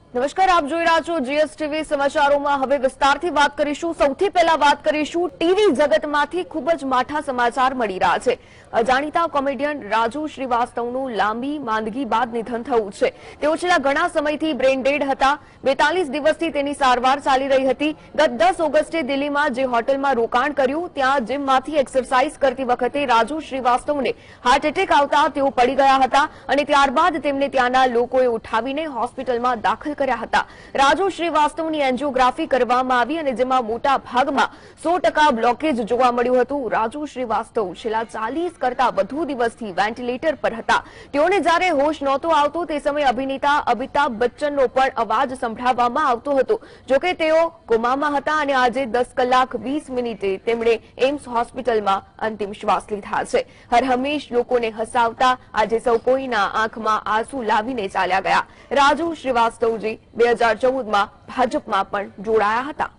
નમસ્કાર, આપ જોઈ રહ્યા છો જીએસટીવી સમાચારોમાં હવે વિસ્તારથી વાત કરીશું। સૌથી પહેલા વાત કરીશું ટીવી જગતમાંથી ખૂબ જ માઠા સમાચાર મળી રહ્યા છે। જાણીતા કોમેડિયન રાજુ શ્રીવાસ્તવનું લાંબી માંદગી બાદ નિધન થયું છે। તેઓ છેલ્લા ઘણા સમયથી બ્રેન ડેડ હતા। 42 દિવસથી તેની સારવાર ચાલી રહી હતી। ગત 10 ઓગસ્ટે દિલ્હીમાં જે હોટલમાં રોકાણ કર્યું ત્યાં જીમમાંથી એક્સરસાઇઝ કરતી વખતે રાજુ શ્રીવાસ્તવને હાર્ટ એટેક આવતા તેઓ પડી ગયા હતા અને ત્યારબાદ તેમને ત્યાંના લોકોએ ઉઠાવીને હોસ્પિટલમાં દાખલ કર્યા હતા। રાજુ શ્રીવાસ્તવની એન્જિયોગ્રાફી કરવામાં આવી અને જેમાં મોટા ભાગમાં 100% બ્લોકેજ જોવા મળ્યું હતું। રાજુ શ્રીવાસ્તવ છેલ્લા 40 કરતા વધુ દિવસથી વેન્ટિલેટર પર હતા। તેઓને જ્યારે હોશ નહોતો આવતો તે સમયે અભિનેતા અમિતાભ બચ્ચનનો પણ અવાજ સંભળાવવામાં આવતો હતો। જોકે તેઓ કોમામાં હતા અને આજે 10 કલાક 20 મિનિટે તેમણે એમ્સ હોસ્પિટલમાં અંતિમ શ્વાસ લીધા છે। હર હંમેશ લોકોને હસાવતા આજે સૌ કોઈના આંખમાં આંસુ લાવીને ચાલ્યા ગયા। રાજુ શ્રીવાસ્તવજી 2014માં ભાજપમાં પણ જોડાયા હતા।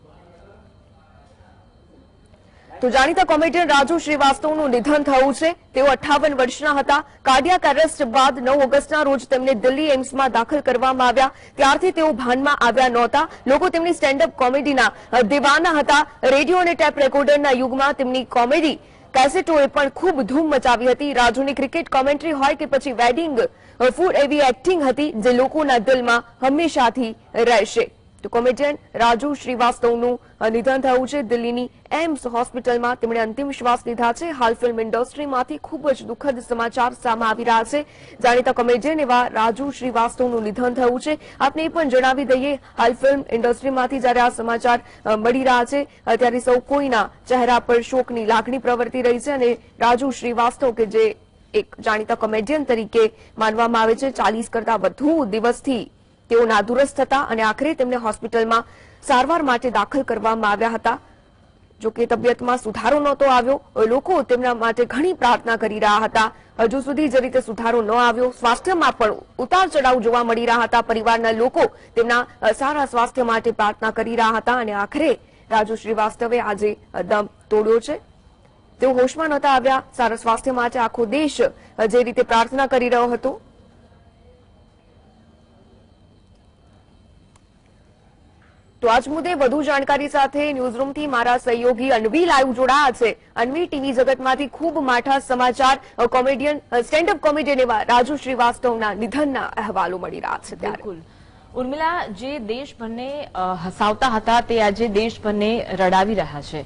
તો જાણીતા કોમેડિયન રાજુ શ્રીવાસ્તવનું નિધન થયું છે। તેઓ 58 વર્ષના હતા। કાર્ડિયાક એરેસ્ટ બાદ 9 ઓગસ્ટના રોજ તેમને દિલ્હી એમ્સમાં દાખલ કરવામાં આવ્યા। ત્યારથી તેઓ ભાનમાં આવ્યા નહોતા। લોકો તેમની સ્ટેન્ડઅપ કોમેડીના દીવાના હતા। રેડિયો અને ટેપ રેકોર્ડરના યુગમાં તેમની કોમેડી કેસેટોએ પણ ખૂબ ધૂમ મચાવી હતી। રાજુની ક્રિકેટ કોમેન્ટ્રી હોય કે પછી વેડિંગ ફૂડ એવી એક્ટિંગ હતી જે લોકોના દિલમાં હંમેશાથી રહેશે। તો કોમેડિયન રાજુ શ્રીવાસ્તવનું નિધન થયું છે। દિલ્હીની એમ્સ હોસ્પિટલમાં તેમણે અંતિમ શ્વાસ લીધા છે। હાલ ફિલ્મ ઇન્ડસ્ટ્રીમાંથી ખૂબ જ દુઃખદ સમાચાર સામે આવી રહ્યા છે। જાણીતા કોમેડિયન એવા રાજુ શ્રીવાસ્તવનું નિધન થયું છે। આપને એ પણ જણાવી દઈએ, હાલ ફિલ્મ ઇન્ડસ્ટ્રીમાંથી જ્યારે આ સમાચાર મળી રહ્યા છે ત્યારે સૌ કોઈના ચહેરા પર શોકની લાગણી પ્રવર્તી રહી છે અને રાજુ શ્રીવાસ્તવ કે જે એક જાણીતા કોમેડિયન તરીકે માનવામાં આવે છે, 40 કરતા વધુ દિવસથી તેઓ નાદુરસ્ત હતા અને આખરે તેમને હોસ્પિટલમાં સારવાર માટે દાખલ કરવામાં આવ્યા હતા। જોકે તબિયતમાં સુધારો નહોતો આવ્યો। લોકો તેમના માટે ઘણી પ્રાર્થના કરી રહ્યા હતા। હજુ સુધી જે રીતે સુધારો ન આવ્યો, સ્વાસ્થ્યમાં પણ ઉતાર ચઢાવ જોવા મળી રહ્યા હતા। પરિવારના લોકો તેમના સારા સ્વાસ્થ્ય માટે પ્રાર્થના કરી રહ્યા હતા અને આખરે રાજુ શ્રીવાસ્તવે આજે દમ તોડ્યો છે। તેઓ હોશમાં નહોતા આવ્યા। સારા સ્વાસ્થ્ય માટે આખો દેશ જે રીતે પ્રાર્થના કરી રહ્યો હતો। તો આજ મુદ્દે વધુ જાણકારી સાથે ન્યૂઝરૂમથી મારા સહયોગી અન્વી લાઈવ જોડાયા છે। અન્વી, ટીવી જગતમાંથી ખૂબ માઠા સમાચાર કોમેડિયન સ્ટેન્ડઅપ કોમેડિયન એવા રાજુ શ્રીવાસ્તવના નિધનના અહેવાલો મળી રહ્યા છે। બિલકુલ ઉર્મિલા, જે દેશભરને હસાવતા હતા તે આજે દેશભરને રડાવી રહ્યા છે।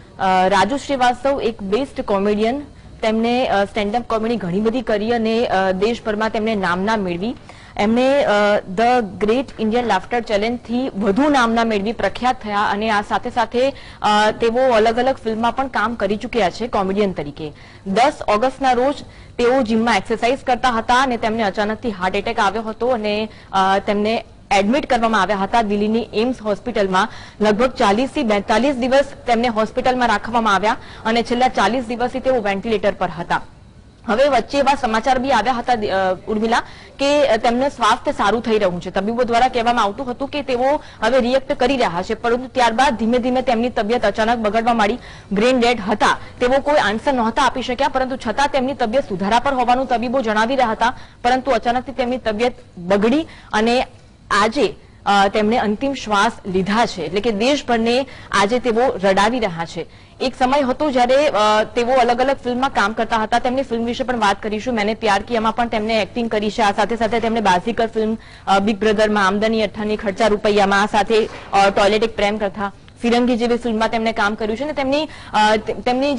રાજુ શ્રીવાસ્તવ એક બેસ્ટ કોમેડિયન, તેમને સ્ટેન્ડઅપ કોમેડી ઘણી બધી કરી અને દેશભરમાં તેમને નામના મેળવી। એમને ધ ગ્રેટ ઇન્ડિયન લાફ્ટર ચેલેન્જથી વધુ નામના મેળવી પ્રખ્યાત થયા અને આ સાથે સાથે તેઓ અલગ અલગ ફિલ્મમાં પણ કામ કરી ચૂક્યા છે કોમેડિયન તરીકે। 10 ઓગસ્ટના રોજ તેઓ જીમમાં એક્સરસાઇઝ કરતા હતા અને તેમને અચાનકથી હાર્ટ એટેક આવ્યો હતો અને તેમને એડમિટ કરવામાં આવ્યા હતા દિલ્હીની એમ્સ હોસ્પિટલમાં। લગભગ 40 થી 42 દિવસ તેમને હોસ્પિટલમાં રાખવામાં આવ્યા અને છેલ્લા 40 દિવસથી તેઓ વેન્ટિલેટર પર હતા। હવે વચ્ચે એવા સમાચાર બી આવ્યા હતા ઉર્મિલા કે તેમને સ્વાસ્થ્ય સારું થઈ રહ્યું છે। તબીબો દ્વારા કહેવામાં આવતું હતું કે તેઓ હવે રિએક્ટ કરી રહ્યા છે, પરંતુ ત્યારબાદ ધીમે ધીમે તેમની તબિયત અચાનક બગડવા માંડી। બ્રેન ડેડ હતા, તેઓ કોઈ આન્સર નહોતા આપી શક્યા, પરંતુ છતાં તેમની તબિયત સુધારા પર હોવાનું તબીબો જણાવી રહ્યા હતા, પરંતુ અચાનકથી તેમની તબિયત બગડી અને આજે તેમણે અંતિમ શ્વાસ લીધા છે। એટલે કે દેશભરને આજે તેઓ રડાવી રહ્યા છે। એક સમય હતો જ્યારે તેઓ અલગ અલગ ફિલ્મમાં કામ કરતા હતા। તેમની ફિલ્મ વિશે પણ વાત કરીશું। મેને પ્યાર કિયામાં પણ તેમને એક્ટિંગ કરી છે। આ સાથે સાથે તેમણે બાઝીકર ફિલ્મ, બિગ બ્રધરમાં, આમદની અઠ્ઠાની, ખર્ચા રૂપિયામાં, આ સાથે ટોયલેટ એક પ્રેમ કથા, ફિરંગી જેવી ફિલ્મમાં તેમણે કામ કર્યું છે અને તેમની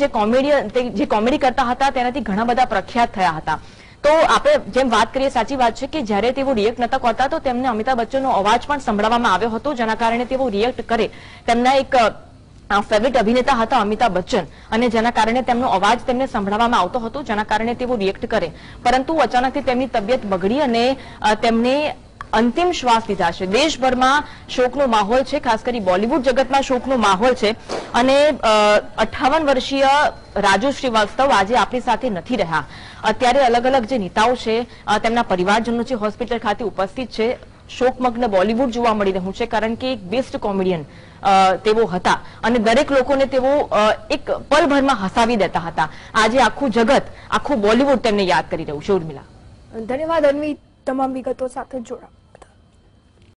જે કોમેડી કરતા હતા તેનાથી ઘણા બધા પ્રખ્યાત થયા હતા। તો આપણે જેમ વાત કરીએ, સાચી વાત છે કે જ્યારે તેઓ રિએક્ટ નતા કરતા તો તેમને અમિતાભ બચ્ચનનો અવાજ પણ સંભળાવવામાં આવ્યો હતો, જેના કારણે તેઓ રિએક્ટ કરે। તેમના એક ફેવરિટ અભિનેતા હતા અમિતાભ બચ્ચન અને જેના કારણે તેમનો અવાજ તેમને સંભળાવવામાં આવતો હતો, જેના કારણે તેઓ રિએક્ટ કરે, પરંતુ અચાનકથી તેમની તબિયત બગડી અને તેમને અંતિમ શ્વાસ લીધા છે। દેશભરમાં શોકનો માહોલ છે, ખાસ કરી બોલિવૂડ જગતમાં શોકનો માહોલ છે અને 58 વર્ષીય રાજુ શ્રીવાસ્તવ આજે આપણી સાથે નથી રહ્યા। અત્યારે અલગ અલગ જે નેતાઓ છે, તેમના પરિવારજનો છે, હોસ્પિટલ ખાતે ઉપસ્થિત છે। શોકમગ્ન બોલિવૂડ જોવા મળી રહ્યું છે, કારણ કે એક બેસ્ટ કોમેડિયન તેઓ હતા અને દરેક લોકોને તેઓ એક પલભરમાં હસાવી દેતા હતા। આજે આખું જગત, આખું બોલિવૂડ તેમને યાદ કરી રહ્યું છે। ઉર્મિલા, ધન્યવાદ અન્વી, તમામ વિગતો સાથે જોડા।